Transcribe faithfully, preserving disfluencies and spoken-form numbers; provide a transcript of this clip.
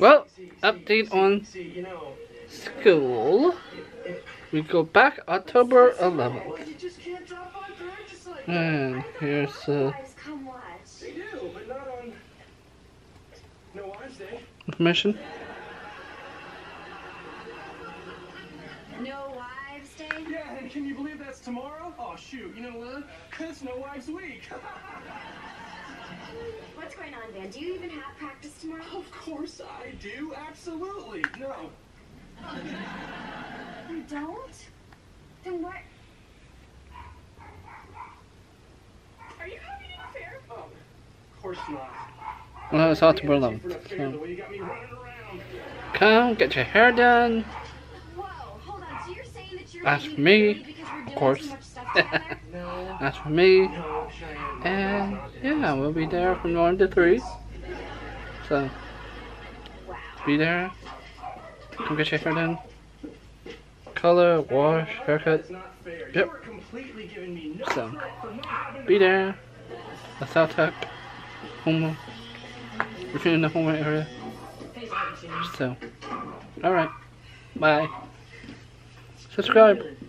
Well, update on school. We go back October eleventh. And here's uh, information. No Wives Day? Yeah, and can you believe that's tomorrow? Oh, shoot, you know what? It's No Wives Week. What's going on, Van? Do you even have practice tomorrow? Of course I do. Absolutely. No. You don't? Then what? Are you having an affair? Oh, of course not. Well, it's October eleventh. So. Come, get your hair done. Whoa, hold on. So you're saying that you're As for me, of course. No. As for me, No, Cheyenne. and yeah, we'll be there from one to three. So, be there. Come get your hair done. Color, wash, haircut. Yep. So, be there. The South Tech home. If you're in the home area. So, alright. Bye. Subscribe.